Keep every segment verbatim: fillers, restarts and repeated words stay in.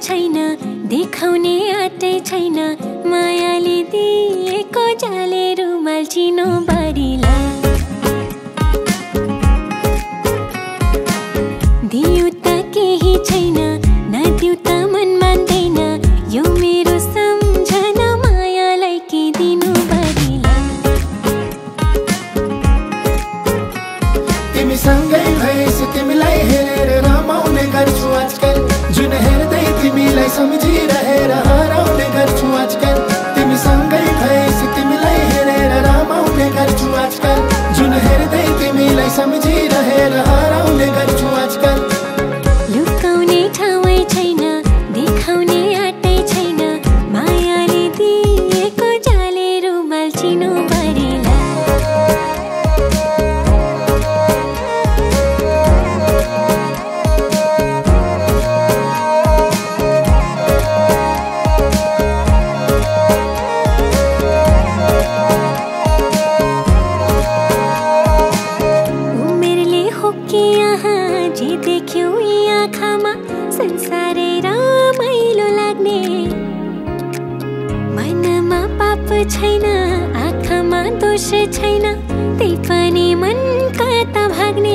छैन, देखाउने आँटै छैन, मायाले दिएको जाले रुमाल चिनो बारीला। दियो त केही छैन, नदियो त मन मान्दैन, यो मेरो सम्झना मायालाई के दिनु बारीला। तिमीसँगै भएपछि तिमीलाई हेरेर रमाउने गर्छु आजकल, जुन हेर्दै तिमीलाई सम्झिरहेर हराउने गर्छु आजकल। तिमीसँगै भएपछि तिमीलाई हेरेर रमाउने गर्छु आजकल, जुन हेर्दै तिमीलाई सम्झिरहेर हराउने गर्छु आजकल। लुकाउने ठाउँै छैन, देखाउने आँटै छैन, मायाले दिएको जाले रुमाल चिनो बारीला। संसारै रमाइलो लाग्ने, मनमा पाप छैन, आँखामा दोष छैन, त्यही पनि मन कता भाग्ने।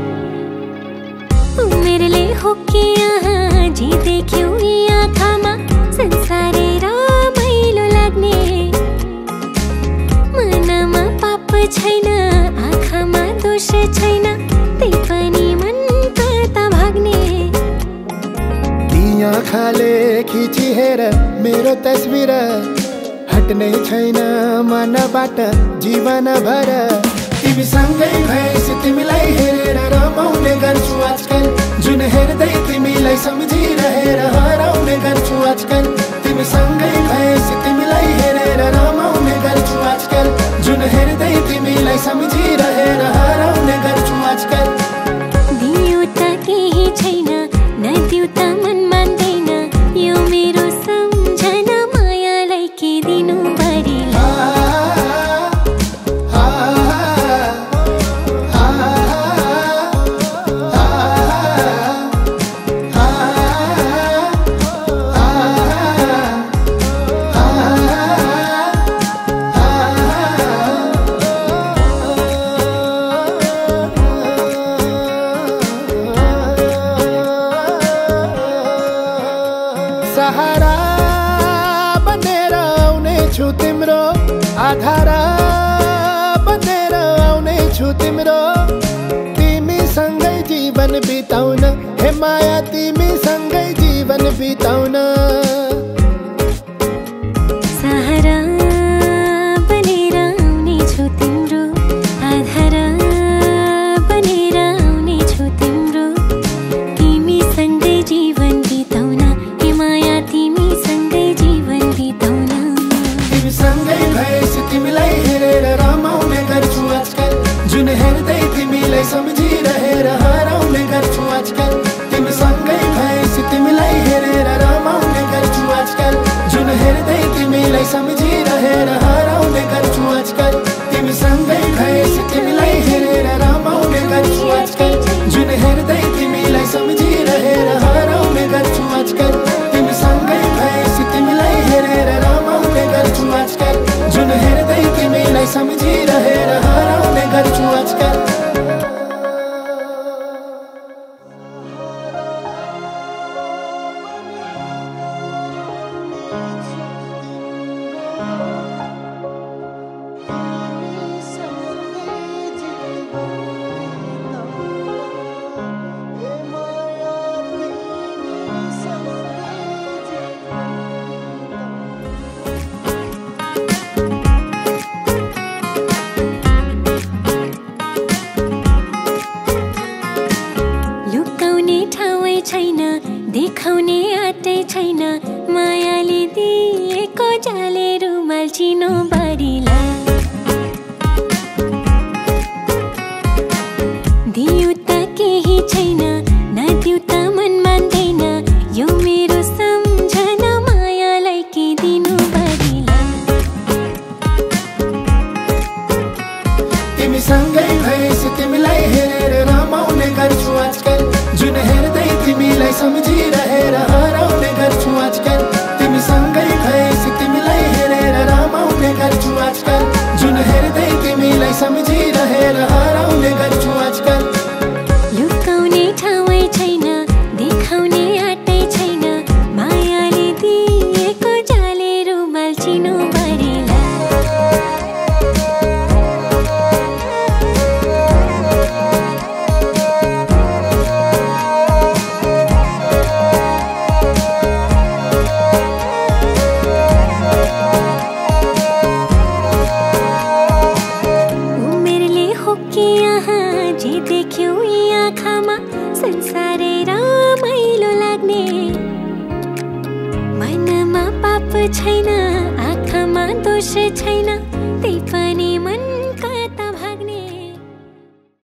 उमेरले हो कि यहाँ जे देख्यो यी आँखामा, संसारै रमाइलो लाग्ने, मनमा पाप छैन, आँखामा दोष छैन, त्यही पनि मन कता भाग्ने। आँखाले खिची हेर मेरो तस्बिर, हट्ने छैन मनबाट जीवन भर। तिमीसँगै भएपछि तिमीलाई हेरेर रमाउने गर्छु आजकल, जुन हेर्दै तिमीलाई सम्झिरहेर हराउने गर्छु आजकल। तिमीसँगै भएपछि तिमीलाई हेरेर रमाउने गर्छु आजकल, जुन हेर्दै तिमीलाई सम्झिरहेर हराउने गर्छु आजकल। दियो त केही छैन, नदियो त मन मान्दैन, यो मेरो सम्झना मायालाई के दिनु बारीला। सहारा बनेर आउने छु तिम्रो, आधारा बनेर आउने छु तिम्रो, तिमीसँगै जीवन बिताउन, हे माया तिमीसँगै जीवन बिताउन। सहारा बनेर आउने छु तिम्रो, आधारा बनेर आउने छु तिम्रो, तिमीसँगै जीवन बिताउन, हे माया तिमीसँगै जीवन बिताउन। तिमीसँगै भएपछि तिमीलाई हेरेर रमाउने गर्छु आजकल, जुन हेर्दै तिमीलाई सम्झिरहेर हराउने गर्छु आजकल। तिमीसँगै भएपछि तिमीलाई हेरेर रमाउने गर्छु आजकल, जुन हेर्दै तिमीलाई सम्झिरहेर हराउने गर्छु आजकल। तिमीसँगै भएपछि तिमीलाई हेरेर रमाउने गर्छु आजकल, जुन हेर्दै तिमीलाई सम्झिरहेर हराउने गर्छु आजकल। तिमीसँगै भएपछि तिमीलाई हेरेर रमाउने गर्छु आजकल, जुन हेर्दै तिमीलाई सम्झिरहेर हराउने गर्छु आजकल। देखाउने आँटै छैन, मायाले दिएको जाले रुमाल चिनो बारीला। दियो त केही छैन, नदियो त मन मान्दैन, यो मेरो सम्झना मायालाई के दिनु बारीला। तिमीसँगै भएपछि तिमीलाई हेरेर रमाउने गर्छु आजकल, जुन हेर्दै तिमीलाई सम्झिरहेर हराउने गर्छु संसारै रमाइलो लाग्ने मनमा पाप छैन आँखामा दोष छैन